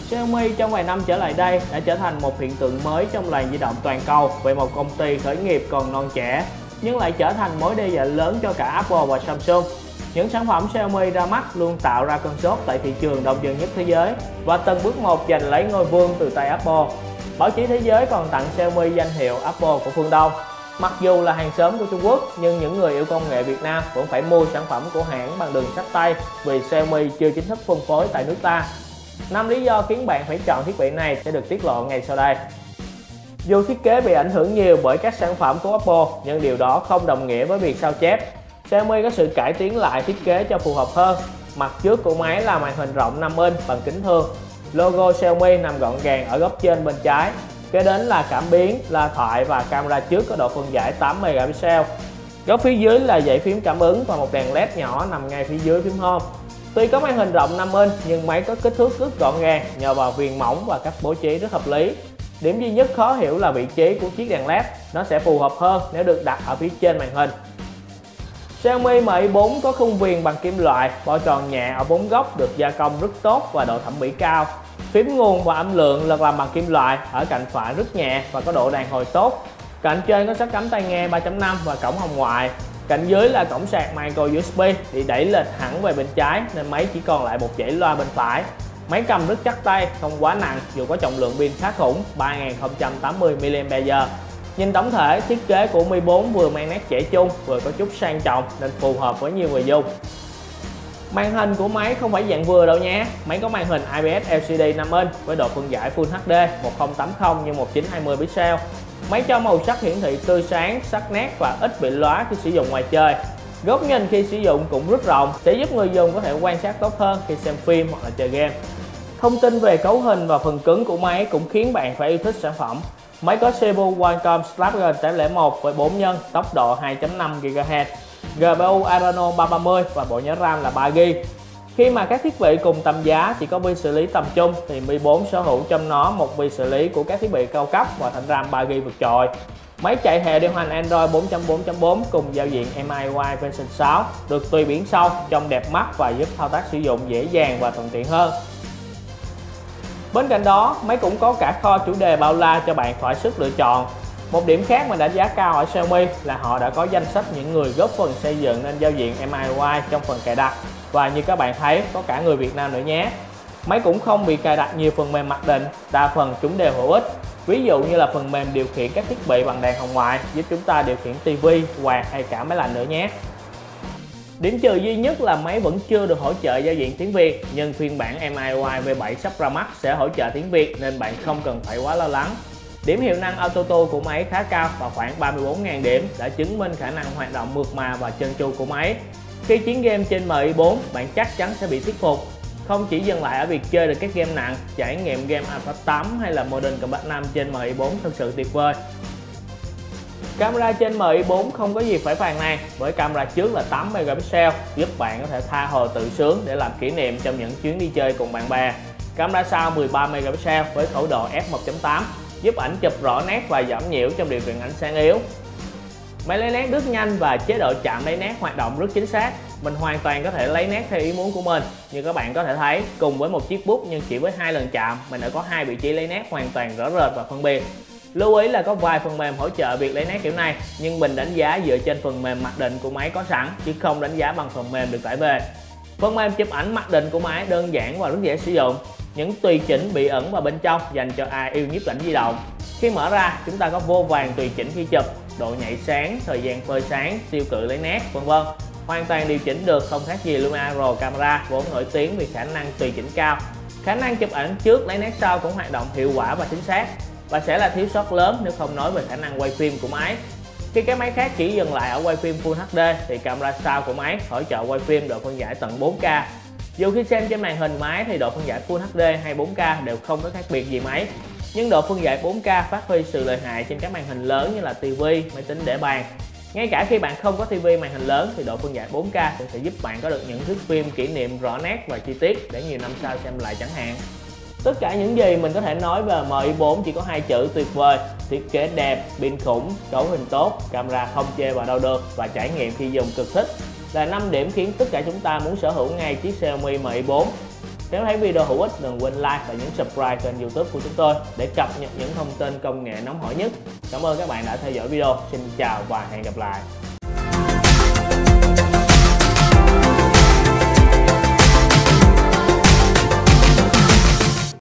Xiaomi trong vài năm trở lại đây đã trở thành một hiện tượng mới trong làng di động toàn cầu về một công ty khởi nghiệp còn non trẻ nhưng lại trở thành mối đe dọa lớn cho cả Apple và Samsung. Những sản phẩm Xiaomi ra mắt luôn tạo ra cơn sốt tại thị trường đông dân nhất thế giới và từng bước một giành lấy ngôi vương từ tay Apple. Báo chí thế giới còn tặng Xiaomi danh hiệu Apple của phương Đông. Mặc dù là hàng xóm của Trung Quốc nhưng những người yêu công nghệ Việt Nam vẫn phải mua sản phẩm của hãng bằng đường xách tay vì Xiaomi chưa chính thức phân phối tại nước ta. 5 lý do khiến bạn phải chọn thiết bị này sẽ được tiết lộ ngay sau đây. Dù thiết kế bị ảnh hưởng nhiều bởi các sản phẩm của Apple nhưng điều đó không đồng nghĩa với việc sao chép. Xiaomi có sự cải tiến lại thiết kế cho phù hợp hơn. Mặt trước của máy là màn hình rộng 5 inch bằng kính thường. Logo Xiaomi nằm gọn gàng ở góc trên bên trái. Kế đến là cảm biến, loa thoại và camera trước có độ phân giải 8 megapixel. Góc phía dưới là dãy phím cảm ứng và một đèn LED nhỏ nằm ngay phía dưới phím Home. Tuy có màn hình rộng 5 inch nhưng máy có kích thước rất gọn gàng nhờ vào viền mỏng và cách bố trí rất hợp lý. Điểm duy nhất khó hiểu là vị trí của chiếc đèn LED, nó sẽ phù hợp hơn nếu được đặt ở phía trên màn hình. Xiaomi Mi 4 có khung viền bằng kim loại, bo tròn nhẹ ở 4 góc được gia công rất tốt và độ thẩm mỹ cao. Phím nguồn và âm lượng được làm bằng kim loại, ở cạnh phải rất nhẹ và có độ đàn hồi tốt. Cạnh trên có sắt cắm tai nghe 3.5 và cổng hồng ngoại. Cạnh dưới là cổng sạc micro USB bị đẩy lệch hẳn về bên trái nên máy chỉ còn lại một dãy loa bên phải. Máy cầm rất chắc tay, không quá nặng dù có trọng lượng pin khá khủng 3080 mAh. Nhìn tổng thể, thiết kế của Mi 4 vừa mang nét trẻ trung vừa có chút sang trọng nên phù hợp với nhiều người dùng. Màn hình của máy không phải dạng vừa đâu nhé. Máy có màn hình IPS LCD 5 inch với độ phân giải Full HD 1080 x 1920 pixel. Máy cho màu sắc hiển thị tươi sáng, sắc nét và ít bị lóa khi sử dụng ngoài chơi. Góc nhìn khi sử dụng cũng rất rộng, sẽ giúp người dùng có thể quan sát tốt hơn khi xem phim hoặc là chơi game. Thông tin về cấu hình và phần cứng của máy cũng khiến bạn phải yêu thích sản phẩm. Máy có CPU Qualcomm Snapdragon 801 với 4 nhân, tốc độ 2.5 GHz, GPU Adreno 330 và bộ nhớ RAM là 3GB. Khi mà các thiết bị cùng tầm giá chỉ có vi xử lý tầm trung thì Mi 4 sở hữu trong nó một vi xử lý của các thiết bị cao cấp và thanh RAM 3GB vượt trội. Máy chạy hệ điều hành Android 4.4.4 cùng giao diện MIUI version 6, được tùy biển sâu, trông đẹp mắt và giúp thao tác sử dụng dễ dàng và thuận tiện hơn. Bên cạnh đó, máy cũng có cả kho chủ đề bao la cho bạn thỏa sức lựa chọn. Một điểm khác mà đánh giá cao ở Xiaomi là họ đã có danh sách những người góp phần xây dựng nên giao diện MIUI trong phần cài đặt. Và như các bạn thấy, có cả người Việt Nam nữa nhé. Máy cũng không bị cài đặt nhiều phần mềm mặc định, đa phần chúng đều hữu ích. Ví dụ như là phần mềm điều khiển các thiết bị bằng đèn hồng ngoại giúp chúng ta điều khiển TV, quạt hay cả máy lạnh nữa nhé. Điểm trừ duy nhất là máy vẫn chưa được hỗ trợ giao diện tiếng Việt, nhưng phiên bản MIUI V7 sắp ra mắt sẽ hỗ trợ tiếng Việt nên bạn không cần phải quá lo lắng. Điểm hiệu năng auto của máy khá cao và khoảng 34.000 điểm đã chứng minh khả năng hoạt động mượt mà và trơn tru của máy. Khi chiến game trên Mi 4, bạn chắc chắn sẽ bị thuyết phục. Không chỉ dừng lại ở việc chơi được các game nặng, trải nghiệm game Alpha 8 hay là Modern Combat 5 trên Mi 4 thực sự tuyệt vời. Camera trên Mi 4 không có gì phải phàn nàn, với camera trước là 8 megapixel giúp bạn có thể tha hồ tự sướng để làm kỷ niệm trong những chuyến đi chơi cùng bạn bè. Camera sau 13 megapixel với khẩu độ f1.8 giúp ảnh chụp rõ nét và giảm nhiễu trong điều kiện ánh sáng yếu. Máy lấy nét rất nhanh và chế độ chạm lấy nét hoạt động rất chính xác. Mình hoàn toàn có thể lấy nét theo ý muốn của mình. Như các bạn có thể thấy, cùng với một chiếc bút nhưng chỉ với 2 lần chạm, mình đã có 2 vị trí lấy nét hoàn toàn rõ rệt và phân biệt. Lưu ý là có vài phần mềm hỗ trợ việc lấy nét kiểu này, nhưng mình đánh giá dựa trên phần mềm mặc định của máy có sẵn chứ không đánh giá bằng phần mềm được tải về. Phần mềm chụp ảnh mặc định của máy đơn giản và rất dễ sử dụng. Những tùy chỉnh bị ẩn vào bên trong dành cho ai yêu nhiếp ảnh di động. Khi mở ra, chúng ta có vô vàn tùy chỉnh khi chụp, độ nhạy sáng, thời gian phơi sáng, tiêu cự lấy nét, vân vân. Hoàn toàn điều chỉnh được, không khác gì Lumia Pro camera vốn nổi tiếng vì khả năng tùy chỉnh cao. Khả năng chụp ảnh trước lấy nét sau cũng hoạt động hiệu quả và chính xác, và sẽ là thiếu sót lớn nếu không nói về khả năng quay phim của máy. Khi các máy khác chỉ dừng lại ở quay phim Full HD thì camera sau của máy hỗ trợ quay phim độ phân giải tận 4K. Dù khi xem trên màn hình máy thì độ phân giải Full HD hay 4K đều không có khác biệt gì mấy, nhưng độ phân giải 4K phát huy sự lợi hại trên các màn hình lớn như là TV, máy tính để bàn. Ngay cả khi bạn không có TV màn hình lớn thì độ phân giải 4K cũng sẽ giúp bạn có được những thước phim kỷ niệm rõ nét và chi tiết để nhiều năm sau xem lại chẳng hạn. Tất cả những gì mình có thể nói về Mi 4 chỉ có 2 chữ tuyệt vời: thiết kế đẹp, pin khủng, cấu hình tốt, camera không chê vào đâu được và trải nghiệm khi dùng cực thích là 5 điểm khiến tất cả chúng ta muốn sở hữu ngay chiếc Xiaomi Mi 4. Nếu thấy video hữu ích đừng quên like và nhấn subscribe kênh YouTube của chúng tôi để cập nhật những thông tin công nghệ nóng hổi nhất. Cảm ơn các bạn đã theo dõi video. Xin chào và hẹn gặp lại.